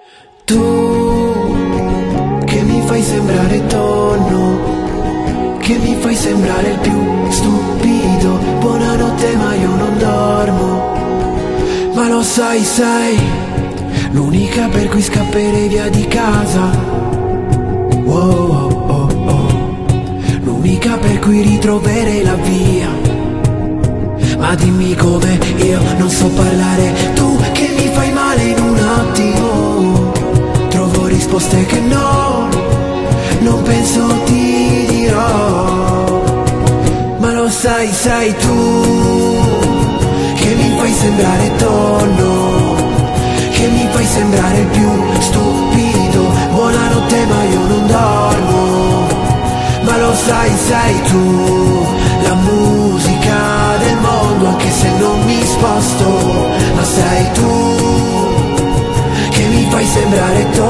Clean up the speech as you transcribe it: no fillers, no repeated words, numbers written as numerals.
Tu che mi fai sembrare tonno, che mi fai sembrare il più stupido. Buonanotte ma io non dormo. Ma lo sai, sei l'unica per cui scapperei via di casa. Wow, oh, oh, oh. L'unica per cui ritroverei la via. Ma dimmi come, io non so parlare. Tu che mi fai male in un attimo, trovo risposte che no, non penso ti dirò. Ma lo sai, sei tu che mi fai sembrare tonno, che mi fai sembrare il più stupido. Buonanotte ma io non dormo. Ma lo sai, sei tu la musica del mondo, anche se non mi sposto. Ma sei tu che mi fai sembrare tonno,